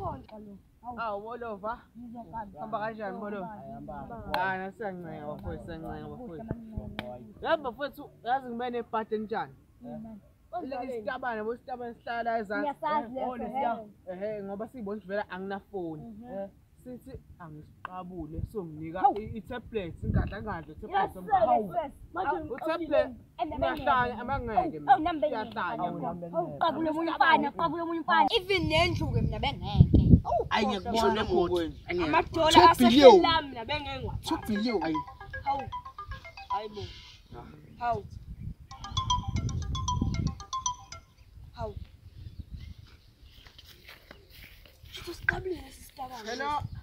Awu bolova. Hamba kanjani bolova? Nasiyancenga bafowethu, siyancenga bafowethu. Yazi bafowethu, yazi ngimene ebhadi enjani? Isitabane bositabane sihlala ezantsi. Ngoba siyibona vela anginafoni. Sithi angisiqabule somnika i-tablet ingadla tablet u-tablet uyahlanya amangeke qabule omunye umfana even nendlu-ke mina bengeke ayi ngiyakubona emoto amadola asehlala mina bengengwa 2 billion hayibo hawu siqabule lesi sitabane hello